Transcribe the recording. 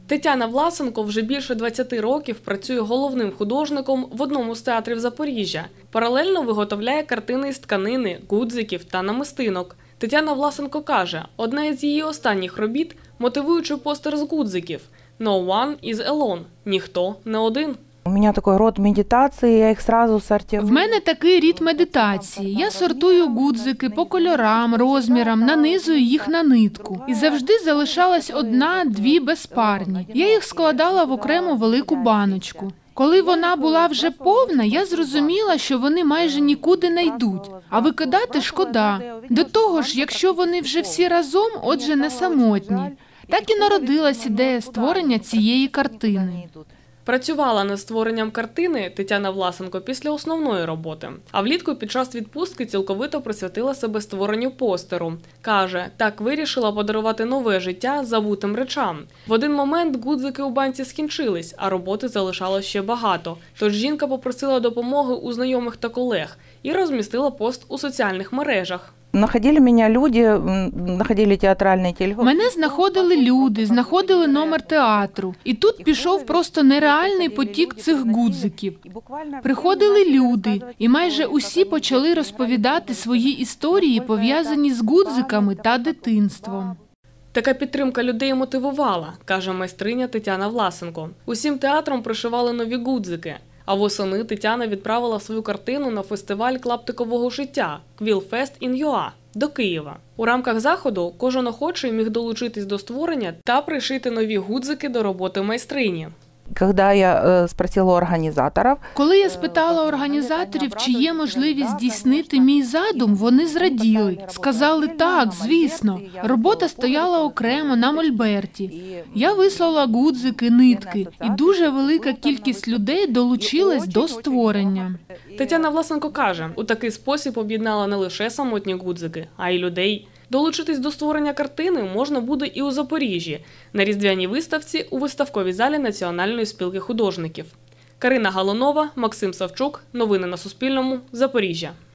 Тетяна Власенко вже більше 20 років працює головним художником в одному з театрів Запоріжжя. Паралельно виготовляє картини із тканини, гудзиків та намистинок. Тетяна Власенко каже, одна із її останніх робіт – мотивуючий постер з гудзиків «No one is alone» – «Ніхто не один». У мене такий род медитації, я їх одразу сортирую. В мене такий рід медитації. Я сортую гудзики по кольорам, розмірам, нанизую їх на нитку. І завжди залишалась одна-дві безпарні. Я їх складала в окрему велику баночку. Коли вона була вже повна, я зрозуміла, що вони майже нікуди не йдуть, а викидати шкода. До того ж, якщо вони вже всі разом, отже, не самотні. Так і народилась ідея створення цієї картини. Працювала над створенням картини Тетяна Власенко після основної роботи. А влітку під час відпустки цілковито присвятила себе створенню постеру. Каже, так вирішила подарувати нове життя забутим речам. В один момент гудзики у банці скінчились, а роботи залишалось ще багато. Тож жінка попросила допомоги у знайомих та колег і розмістила пост у соціальних мережах. Находили мене люди, знаходили театральний телефон. Мене знаходили люди, знаходили номер театру. І тут пішов просто нереальний потік цих гудзиків. Приходили люди, і майже усі почали розповідати свої історії, пов'язані з гудзиками та дитинством. Така підтримка людей мотивувала, каже майстриня Тетяна Власенко. Усім театрам пришивали нові гудзики. А восени Тетяна відправила свою картину на фестиваль клаптикового шиття «Quillfest in UA» до Києва. У рамках заходу кожен охочий міг долучитись до створення та пришити нові гудзики до роботи майстрині. Коли я спитала організаторів, чи є можливість здійснити мій задум, вони зраділи. Сказали, так, звісно. Робота стояла окремо на мольберті. Я вислала гудзики, нитки, і дуже велика кількість людей долучилась до створення. Тетяна Власенко каже, у такий спосіб об'єднала не лише самотні гудзики, а й людей. Долучитись до створення картини можна буде і у Запоріжжі, на різдвяній виставці у виставковій залі Національної спілки художників. Карина Галунова, Максим Савчук. Новини на Суспільному. Запоріжжя.